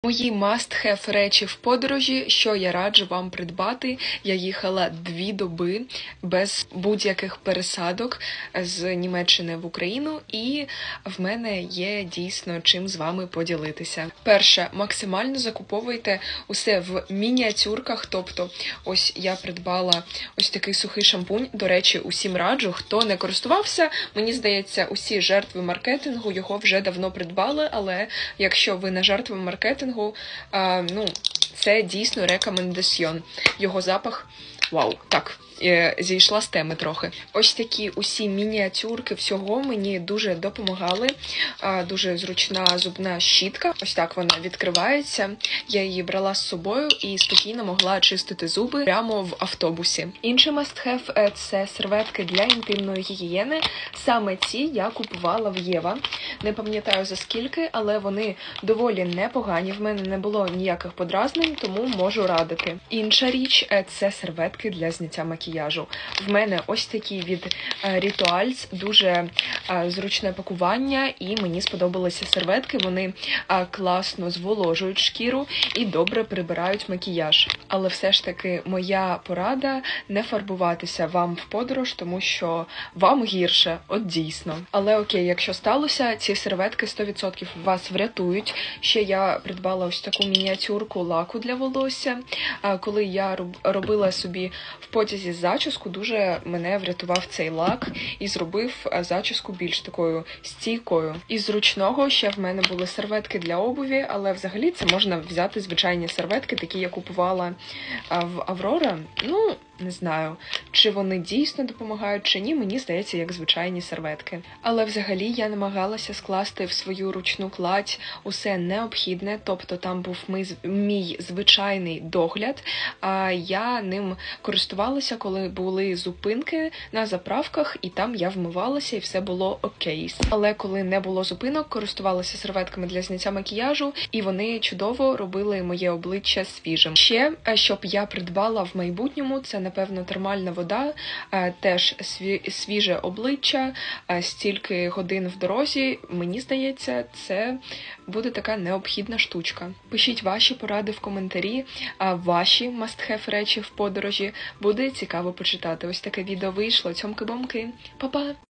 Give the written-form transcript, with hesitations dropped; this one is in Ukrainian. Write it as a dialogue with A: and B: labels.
A: Мої must-have речі в подорожі, що я раджу вам придбати. Я їхала 2 доби без будь-яких пересадок з Німеччини в Україну, і в мене є дійсно чим з вами поділитися. Перше, максимально закуповуйте усе в мініатюрках, тобто ось я придбала ось такий сухий шампунь, до речі, усім раджу, хто не користувався, мені здається, усі жертви маркетингу його вже давно придбали, але якщо ви не жертва маркетингу, це дійсно рекомендаціон. Його запах, вау, так, зійшла з теми трохи. Ось такі усі мініатюрки всього мені дуже допомагали. Дуже зручна зубна щітка. Ось так вона відкривається. Я її брала з собою і спокійно могла чистити зуби прямо в автобусі. Інший must-have – це серветки для інтимної гігієни. Саме ці я купувала в Єва. Не пам'ятаю за скільки, але вони доволі непогані. В мене не було ніяких подразнень, тому можу радити. Інша річ – це серветки для зняття макіяжу. В мене ось такі від Rituals, дуже зручне пакування, і мені сподобалися серветки. Вони класно зволожують шкіру і добре прибирають макіяж. Але все ж таки моя порада – не фарбуватися вам в подорож, тому що вам гірше, от дійсно. Але окей, якщо сталося, ці серветки 100% вас врятують. Ще я придбала ось таку мініатюрку лаку для волосся. Коли я робила собі в потязі зачіску, дуже мене врятував цей лак і зробив зачіску більш такою стійкою. Із зручного ще в мене були серветки для обуві, але взагалі це можна взяти звичайні серветки, такі я купувала в Аврора. Не знаю, чи вони дійсно допомагають, чи ні, мені здається, як звичайні серветки. Але взагалі я намагалася скласти в свою ручну кладь усе необхідне, тобто там був мій звичайний догляд, а я ним користувалася, коли були зупинки на заправках, і там я вмивалася, і все було окей. Але коли не було зупинок, користувалася серветками для зняття макіяжу, і вони чудово робили моє обличчя свіжим. Ще, щоб я придбала в майбутньому, це, напевно, термальна вода, теж свіже обличчя, стільки годин в дорозі, мені здається, це буде така необхідна штучка. Пишіть ваші поради в коментарі, ваші must-have речі в подорожі, буде цікаво почитати. Ось таке відео вийшло, цьомки-бомки, па-па!